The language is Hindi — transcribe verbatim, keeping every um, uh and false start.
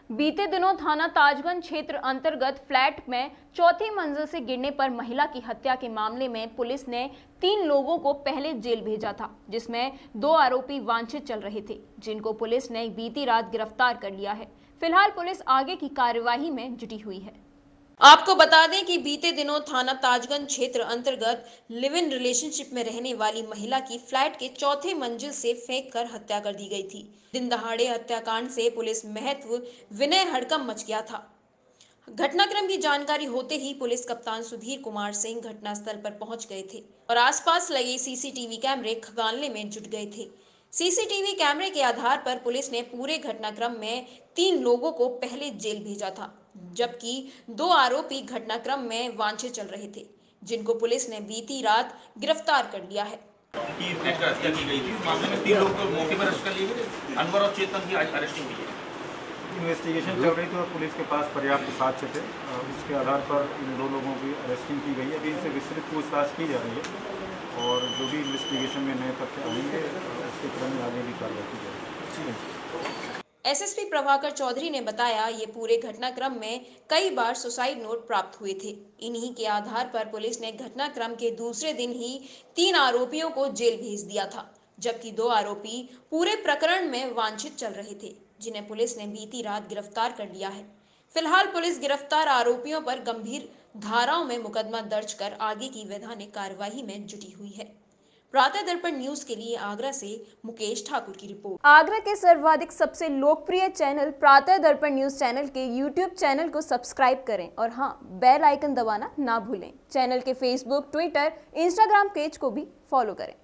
बीते दिनों थाना ताजगंज क्षेत्र अंतर्गत फ्लैट में चौथी मंजिल से गिरने पर महिला की हत्या के मामले में पुलिस ने तीन लोगों को पहले जेल भेजा था, जिसमें दो आरोपी वांछित चल रहे थे, जिनको पुलिस ने बीती रात गिरफ्तार कर लिया है। फिलहाल पुलिस आगे की कार्यवाही में जुटी हुई है। आपको बता दें कि बीते दिनों थाना ताजगंज क्षेत्र अंतर्गत लिव इन रिलेशनशिप में रहने वाली महिला की फ्लैट के चौथे मंजिल से फेंक कर हत्या कर दी गई थी। दिन दहाड़े हत्याकांड से पुलिस महत्व विनय हड़कंप मच गया था। घटनाक्रम की जानकारी होते ही पुलिस कप्तान सुधीर कुमार सिंह घटनास्थल पर पहुंच गए थे और आसपास लगे सीसीटीवी कैमरे खंगालने में जुट गए थे। सीसीटीवी कैमरे के आधार पर पुलिस ने पूरे घटनाक्रम में तीन लोगों को पहले जेल भेजा था, जबकि दो आरोपी घटनाक्रम में वांछित चल रहे थे, जिनको पुलिस ने बीती रात गिरफ्तार कर लिया है। की हत्या की गई थी। मामले में तीन लोग को मौके पर अरेस्ट कर लिए गए। अनवर और चेतन की आज अरेस्टिंग हुई है। इन्वेस्टिगेशन चल रही थी और पुलिस के पास पर्याप्त साक्ष्य थे। उसके आधार पर इन दो लोगों की अरेस्टिंग की गई है। अभी इनसे विस्तृत पूछताछ की जा रही है और जो भी इन्वेस्टिगेशन में नए तथ्य आएंगे उसके क्रम में आगे भी कार्रवाई की जाएगी। एसएसपी प्रभाकर चौधरी ने बताया, ये पूरे घटनाक्रम में कई बार सुसाइड नोट प्राप्त हुए थे। इन्हीं के आधार पर पुलिस ने घटनाक्रम के दूसरे दिन ही तीन आरोपियों को जेल भेज दिया था, जबकि दो आरोपी पूरे प्रकरण में वांछित चल रहे थे, जिन्हें पुलिस ने बीती रात गिरफ्तार कर लिया है। फिलहाल पुलिस गिरफ्तार आरोपियों पर गंभीर धाराओं में मुकदमा दर्ज कर आगे की वैधानिक कार्यवाही में जुटी हुई है। प्रातः दर्पण न्यूज के लिए आगरा से मुकेश ठाकुर की रिपोर्ट। आगरा के सर्वाधिक सबसे लोकप्रिय channel Pratah Darpan news channel के यूट्यूब चैनल को सब्सक्राइब करें और हाँ, बेल आइकन दबाना ना भूलें। चैनल के फेसबुक, ट्विटर, इंस्टाग्राम पेज को भी फॉलो करें।